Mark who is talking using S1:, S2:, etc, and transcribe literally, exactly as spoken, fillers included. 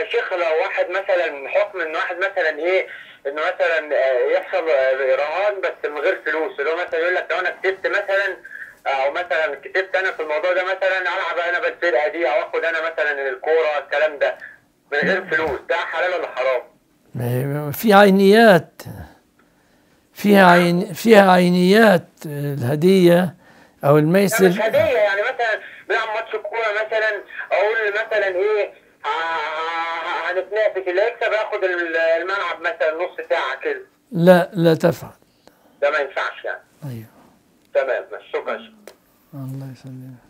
S1: يا شيخ لو واحد مثلا حكم ان واحد مثلا ايه، انه مثلا آه، يحصل رهان بس من غير فلوس، اللي هو مثلا يقول لك لو انا كسبت مثلا، او مثلا كسبت انا في الموضوع ده مثلا العب انا بالفرقه دي، او اخد انا مثلا الكوره الكلام ده من غير فلوس، ده حلال ولا حرام؟
S2: في عينيات، فيها
S1: نعم؟
S2: عين فيها عينيات الهدية أو
S1: لا مش
S2: الميسر.
S1: هديه، يعني مثلا بنلعب ماتش كوره مثلا، اقول مثلا ايه ه- ه- هنتنافس، اللي يكسب ياخد الملعب مثلا نص ساعه كده.
S2: لا لا تفعل.
S1: ده ما ينفعش يعني.
S2: أيوه.
S1: تمام، شكرا.
S2: الله يسلمك.